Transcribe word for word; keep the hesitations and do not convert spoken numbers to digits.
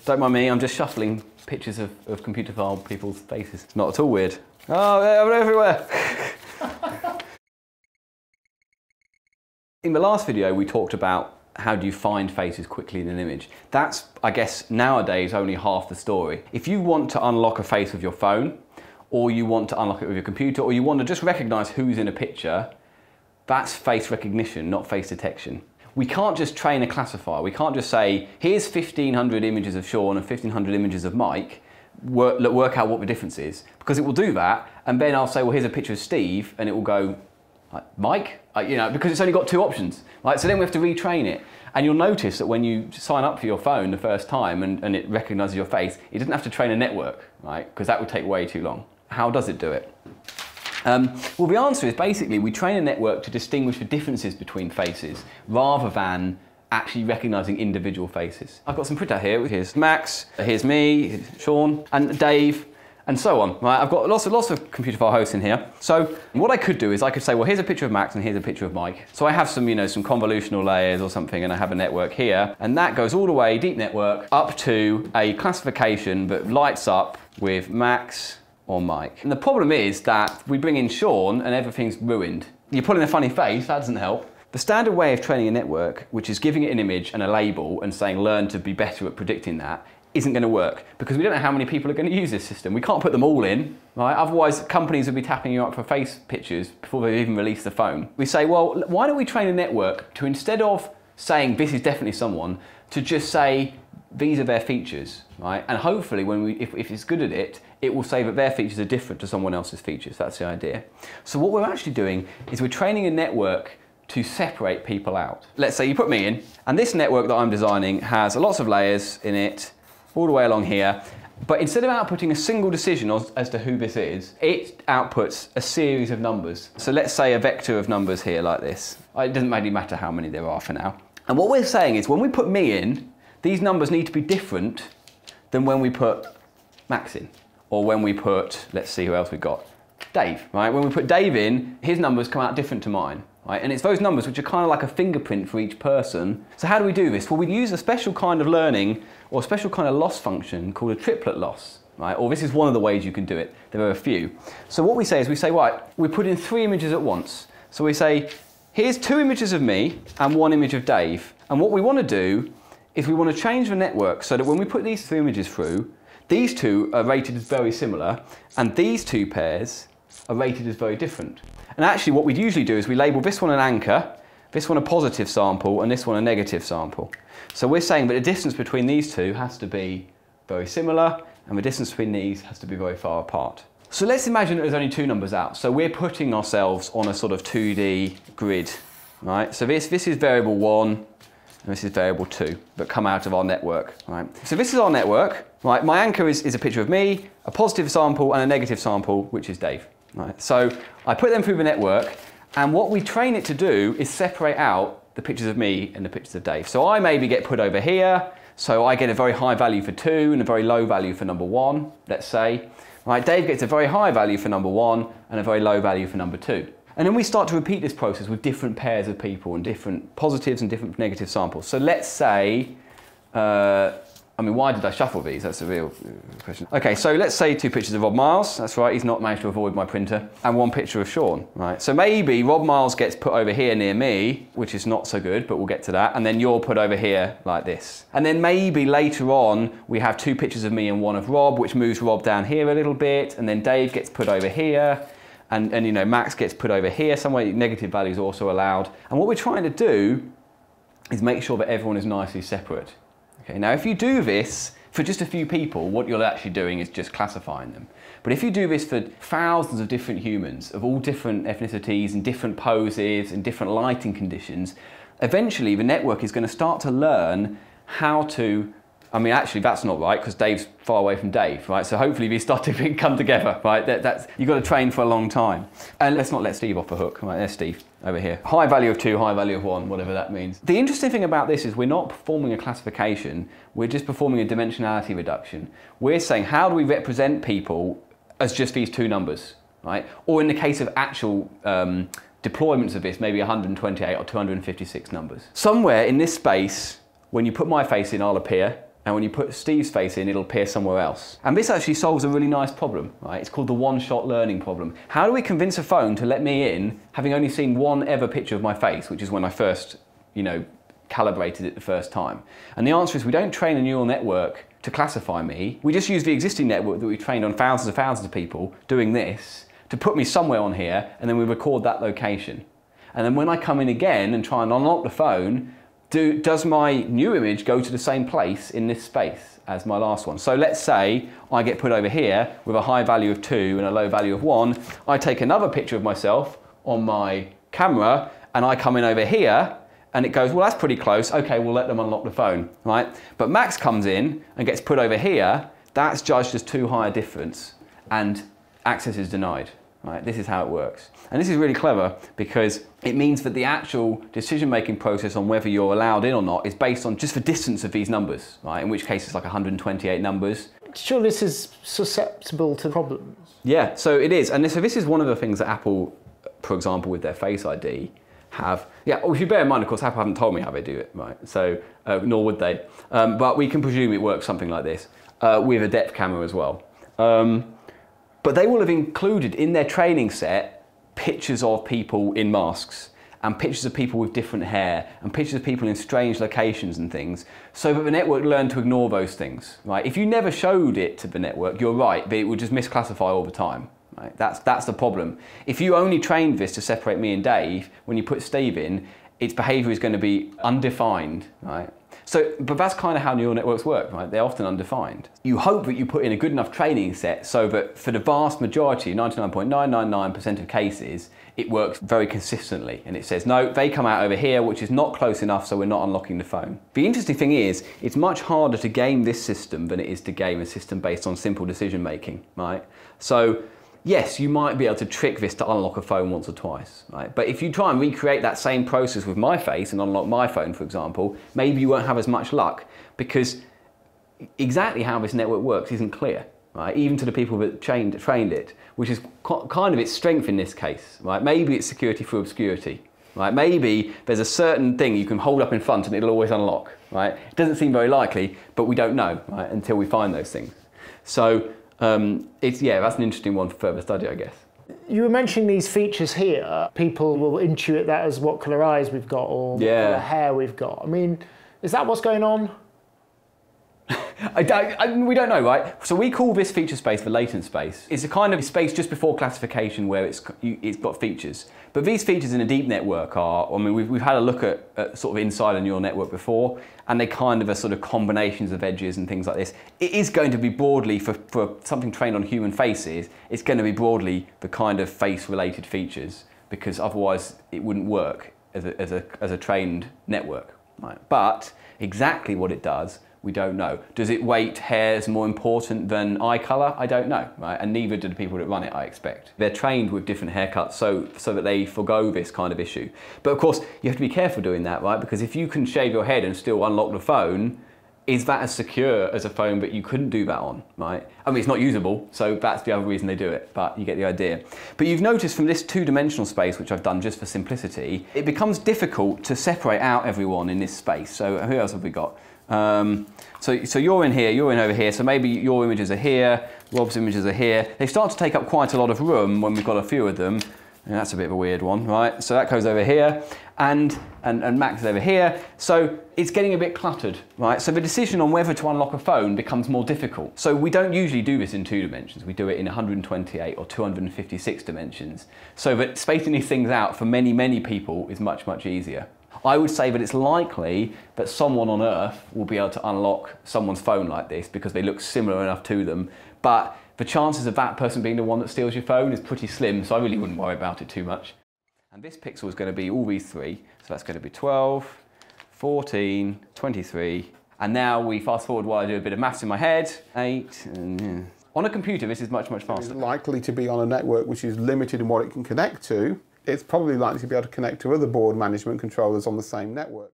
Don't mind me, I'm just shuffling pictures of, of Computerphile people's faces. It's not at all weird. Oh, they're everywhere. In the last video, we talked about how do you find faces quickly in an image. That's, I guess, nowadays only half the story. If you want to unlock a face with your phone, or you want to unlock it with your computer, or you want to just recognize who's in a picture, that's face recognition, not face detection. We can't just train a classifier. We can't just say, here's fifteen hundred images of Sean and fifteen hundred images of Mike, work, work out what the difference is, because it will do that, and then I'll say, well, here's a picture of Steve, and it will go, like, Mike? Like, you know, because it's only got two options. Right? So then we have to retrain it. And you'll notice that when you sign up for your phone the first time and, and it recognizes your face, it doesn't have to train a network, right? Because that would take way too long. How does it do it? Um, well, the answer is basically we train a network to distinguish the differences between faces rather than actually recognizing individual faces. I've got some printout here. Here's Max, here's me, here's Sean, and Dave, and so on. Right? I've got lots of, lots of Computerphile hosts in here. So what I could do is I could say, well, here's a picture of Max and here's a picture of Mike. So I have some, you know, some convolutional layers or something, and I have a network here, and that goes all the way, deep network, up to a classification that lights up with Max or Mike. And the problem is that we bring in Sean and everything's ruined. You're putting a funny face, that doesn't help. The standard way of training a network, which is giving it an image and a label and saying learn to be better at predicting that, isn't going to work because we don't know how many people are going to use this system. We can't put them all in, right? Otherwise companies would be tapping you up for face pictures before they even release the phone. We say, well, why don't we train a network to, instead of saying this is definitely someone, to just say these are their features, right? And hopefully when we, if, if it's good at it, it will say that their features are different to someone else's features. That's the idea. So what we're actually doing is we're training a network to separate people out. Let's say you put me in, and this network that I'm designing has lots of layers in it, all the way along here, but instead of outputting a single decision as, as to who this is, it outputs a series of numbers. So let's say a vector of numbers here like this. It doesn't really matter how many there are for now. And what we're saying is when we put me in, these numbers need to be different than when we put Max in, or when we put, let's see who else we've got, Dave, right? When we put Dave in, his numbers come out different to mine. Right? And it's those numbers which are kind of like a fingerprint for each person. So how do we do this? Well, we use a special kind of learning or a special kind of loss function called a triplet loss. Right? Or this is one of the ways you can do it. There are a few. So what we say is we say, right, we put in three images at once. So we say, here's two images of me and one image of Dave. And what we want to do is we want to change the network so that when we put these three images through, these two are rated as very similar and these two pairs are rated as very different. And actually what we'd usually do is we label this one an anchor, this one a positive sample, and this one a negative sample. So we're saying that the distance between these two has to be very similar, and the distance between these has to be very far apart. So let's imagine that there's only two numbers out. So we're putting ourselves on a sort of two D grid, right? So this, this is variable one, and this is variable two, that come out of our network, right? So this is our network, right? My anchor is, is a picture of me, a positive sample, and a negative sample, which is Dave. Right, so I put them through the network, and what we train it to do is separate out the pictures of me and the pictures of Dave. So I maybe get put over here, so I get a very high value for two and a very low value for number one, let's say. Right, Dave gets a very high value for number one and a very low value for number two. And then we start to repeat this process with different pairs of people and different positives and different negative samples. So let's say, uh, I mean, why did I shuffle these? That's a real question. Okay, so let's say two pictures of Rob Miles. That's right, he's not managed to avoid my printer. And one picture of Sean, right? So maybe Rob Miles gets put over here near me, which is not so good, but we'll get to that. And then you're put over here like this. And then maybe later on, we have two pictures of me and one of Rob, which moves Rob down here a little bit. And then Dave gets put over here. And, and you know, Max gets put over here. Somewhere negative values are also allowed. And what we're trying to do is make sure that everyone is nicely separate. Okay, now if you do this for just a few people, what you're actually doing is just classifying them. But if you do this for thousands of different humans of all different ethnicities and different poses and different lighting conditions, eventually the network is going to start to learn how to, I mean actually that's not right because Dave's far away from Dave, right? So hopefully these start to come together, right? That, that's, you've got to train for a long time. And let's not let Steve off the hook, right? There's Steve over here. High value of two, high value of one, whatever that means. The interesting thing about this is we're not performing a classification, we're just performing a dimensionality reduction. We're saying how do we represent people as just these two numbers, right? Or in the case of actual um, deployments of this, maybe one hundred twenty-eight or two hundred fifty-six numbers. Somewhere in this space, when you put my face in, I'll appear. and when you put Steve's face in, it'll appear somewhere else. And this actually solves a really nice problem, right? It's called the one-shot learning problem. How do we convince a phone to let me in, having only seen one ever picture of my face, which is when I first, you know, calibrated it the first time? And the answer is we don't train a neural network to classify me. We just use the existing network that we trained on thousands and thousands of people doing this to put me somewhere on here, and then we record that location. And then when I come in again and try and unlock the phone, Do, does my new image go to the same place in this space as my last one? So let's say I get put over here with a high value of two and a low value of one. I take another picture of myself on my camera and I come in over here and it goes, well, that's pretty close. Okay, we'll let them unlock the phone, right? But Max comes in and gets put over here. That's judged as too high a difference and access is denied. Right, this is how it works. And this is really clever because it means that the actual decision-making process on whether you're allowed in or not is based on just the distance of these numbers, right? In which case it's like one hundred twenty-eight numbers. Sure, this is susceptible to problems. Yeah, so it is. And this, so this is one of the things that Apple, for example, with their Face I D, have. Yeah, well, if you bear in mind, of course, Apple haven't told me how they do it, right? So, uh, nor would they. Um, but we can presume it works something like this, uh, with a depth camera as well. Um, But they will have included in their training set pictures of people in masks and pictures of people with different hair and pictures of people in strange locations and things, so that the network learned to ignore those things. Right? If you never showed it to the network, you're right, but it would just misclassify all the time. Right? That's, that's the problem. If you only trained this to separate me and Dave, when you put Steve in, its behaviour is going to be undefined. Right? So, but that's kind of how neural networks work, right? They're often undefined. You hope that you put in a good enough training set so that for the vast majority, ninety-nine point nine nine nine percent of cases, it works very consistently. And it says, no, they come out over here, which is not close enough, so we're not unlocking the phone. The interesting thing is, it's much harder to game this system than it is to game a system based on simple decision making, right? So, yes, you might be able to trick this to unlock a phone once or twice, right? But if you try and recreate that same process with my face and unlock my phone, for example, maybe you won't have as much luck because exactly how this network works isn't clear, right? Even to the people that trained, trained it, which is kind of its strength in this case, right? Maybe it's security through obscurity, right? Maybe there's a certain thing you can hold up in front and it'll always unlock, right? It doesn't seem very likely, but we don't know, right? Until we find those things. So, Um, it's, yeah, that's an interesting one for further study, I guess. You were mentioning these features here. People will intuit that as what colour eyes we've got or yeah. what colour hair we've got. I mean, is that what's going on? I, I, I, we don't know, right? So we call this feature space the latent space. It's a kind of space just before classification where it's, it's got features. But these features in a deep network are, I mean, we've, we've had a look at, at sort of inside a neural network before, and they kind of are sort of combinations of edges and things like this. It is going to be broadly, for, for something trained on human faces, it's going to be broadly the kind of face-related features, because otherwise it wouldn't work as a, as a, as a trained network. Right? But exactly what it does, we don't know. Does it weight hairs more important than eye colour? I don't know, right? And neither do the people that run it, I expect. They're trained with different haircuts so, so that they forgo this kind of issue. But of course, you have to be careful doing that, right? Because if you can shave your head and still unlock the phone, is that as secure as a phone that you couldn't do that on, right? I mean, it's not usable, so that's the other reason they do it, but you get the idea. But you've noticed from this two-dimensional space, which I've done just for simplicity, it becomes difficult to separate out everyone in this space. So who else have we got? Um, so, so you're in here, you're in over here, so maybe your images are here, Rob's images are here. They start to take up quite a lot of room when we've got a few of them. And that's a bit of a weird one, right? So that goes over here, and, and, and Max is over here. So it's getting a bit cluttered, right? So the decision on whether to unlock a phone becomes more difficult. So we don't usually do this in two dimensions. We do it in one hundred twenty-eight or two hundred fifty-six dimensions. So that spacing these things out for many, many people is much, much easier. I would say that it's likely that someone on Earth will be able to unlock someone's phone like this because they look similar enough to them. But the chances of that person being the one that steals your phone is pretty slim, so I really wouldn't worry about it too much. And this pixel is going to be all these three. So that's going to be twelve, fourteen, twenty-three. And now we fast forward while I do a bit of maths in my head. eight, and yeah. On a computer, this is much, much faster. It's likely to be on a network which is limited in what it can connect to. It's probably likely to be able to connect to other board management controllers on the same network.